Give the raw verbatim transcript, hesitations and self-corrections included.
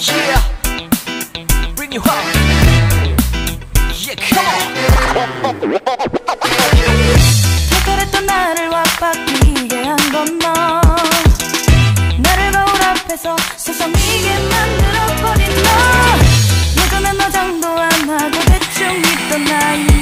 Yeah, bring you home. Yeah, come on. 택하랬던 나를 와바뀌게 한 건 너. 나를 거울 앞에서 세상이게 만들어버린 너. 예전엔 너 장도 안 하고 대충 있던 나이